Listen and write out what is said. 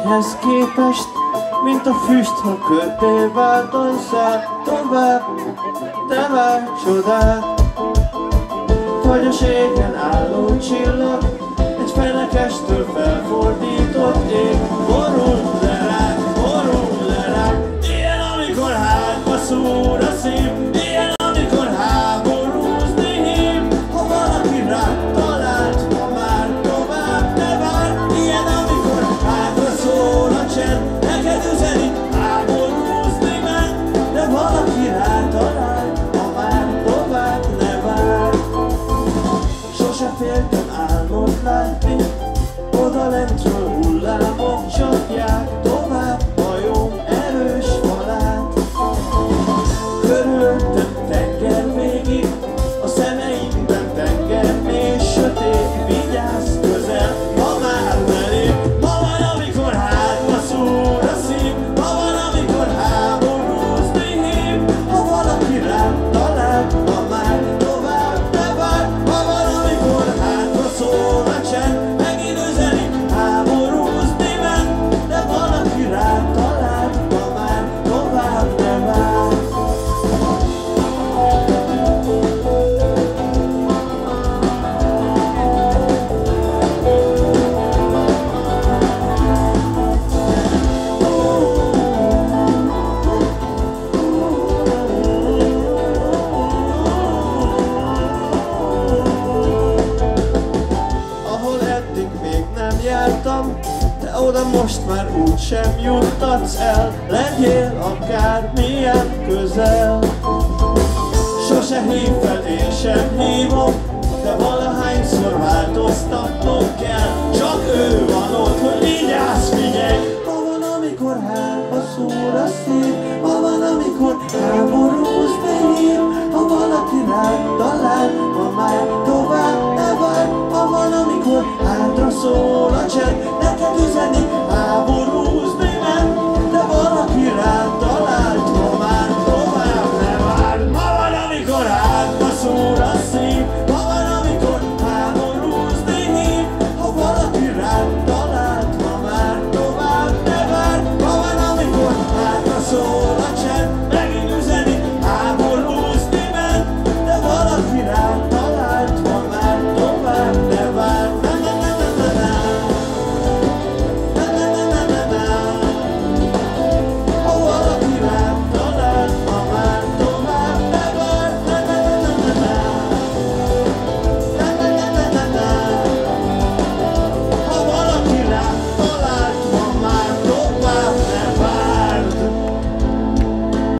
fényhez képest, mint a füst, ha kötél változzál tovább, te várj csodát. Vagy a ségen álló csillag, egy fenekestől felfordított ég, borul le rád. Ilyen, amikor hátba szúr a szív, ilyen, amikor háborúzni hív. Ha valaki rád talált, ha már tovább ne vár. Ilyen, amikor hátra szól a csend, neked üzeni, háborúzni ment. De valaki rád talált, ha már tovább ne vár. Sose féltem álmot látni, oda lentről hullámok csapják tovább hajóm erős falát. Körülöttem tenger végig, a szemeimben tenger mély sötét. Vigyázz közel, ha már velük. Ma van, amikor hátba szúr a szív, ma van, amikor háborúzni hív. Ha valaki rám talál, ha már tovább ne vár. Ma van, amikor hátba szól a csend, megint üzeni, háborúzni ment. De valaki rám talál, ha már tovább ne vár. Ahol eddig még nem jártam, de oda most már úgysem juttatsz el. Legyél akármilyen közel. Sose hív fel, én sem hívom, de valahányszor változtatnom kell. Csak ő van ott, hogy vigyázz, figyelj. Ma van, amikor hátba szúr a szív, ma van, amikor háborúzni hív. Ha valaki rád talál, ha már tovább ne vár. Ma van, amikor hátra szól a csend, neked üzeni, háborúzni